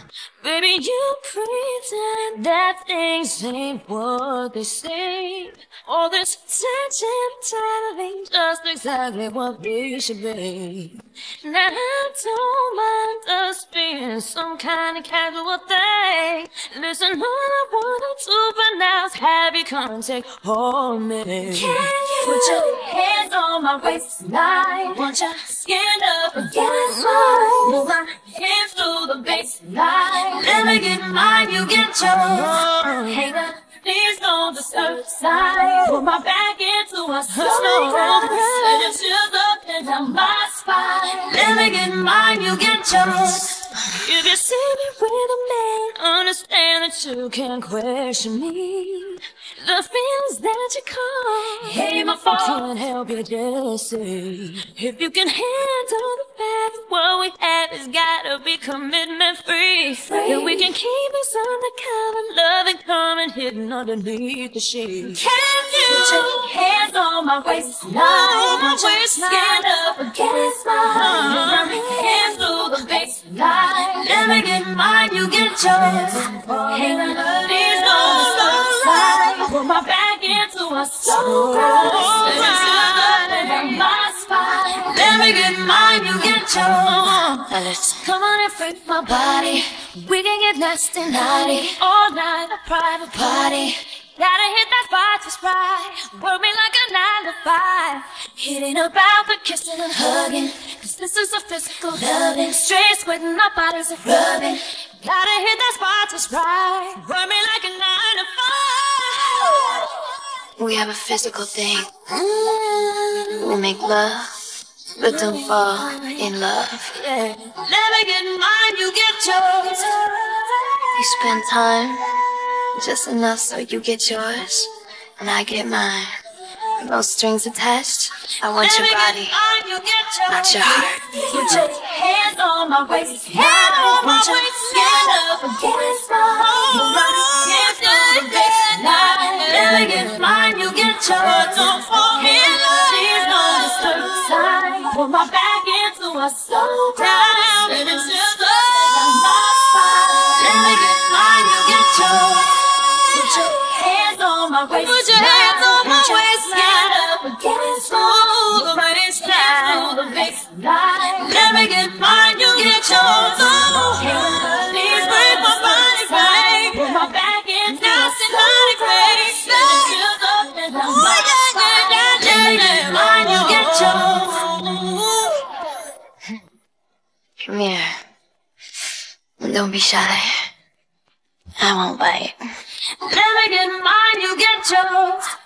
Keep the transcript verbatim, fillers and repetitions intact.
Baby, you pretend that things ain't what they say. All this attention telling just exactly what we should be. Now I don't mind us being some kind of casual thing. Listen, all I wanna do for now is have you come and take hold of me. Can you put your hands on my waistline? Want your skin up against mine? Move my hands through the baseline. Let me get mine, you get yours. Hang on, please don't disturb the side. Put my back into a slow Let your shoes up and down my spine. Let me get mine, you get yours. If you see me with a man, understand that you can't question me. The feelings that you call ain't my fault. Can't help you just see. If you can handle the fact that what we have has gotta be commitment free. If we can keep us undercover, loving, coming, hidden underneath the sheet. Can you put your hands on my waistline? My waistline. Stand up against mine. Run my hands through the baseline. Let me get mine, you get yours. Hang on, please don't stop slide. Put my back into a slow ride. And my spine. Let me get mine, you get yours. Now let's come on and freak my body. We can get nasty, naughty all night, a private party. Gotta hit that spot just right. Work me like a nine to five. It ain't about the kissing and hugging, cause this is a physical loving. Straight sweating, our bodies are rubbing. Gotta hit that spot just right. Work me like a nine to five. We have a physical thing. We make love, but don't fall in love. Yeah. Let me get mine, you get yours. You spend time, just enough so you get yours, and I get mine. No strings attached. I want your body, not your heart. Put your hands on my waist. Hands on my waist. Stand up against mine. Hands to the baseline. Let me get mine, you get yours. Don't fall in love. Please don't disturb the side. Put my back into a slow down. Let it just go down my spine. Let me get mine, you get yours. Put your hands on my waist. Put your hands on my waist. Stand up against the baseline. Through the baseline. Let me get mine, you get yours. Oh, please break my body right. Put my back in nasty body grace. Let me feel up and down my spine. Let me get mine, you get yours. Come here. Don't be shy. I won't bite. Let me get mine, you get yours.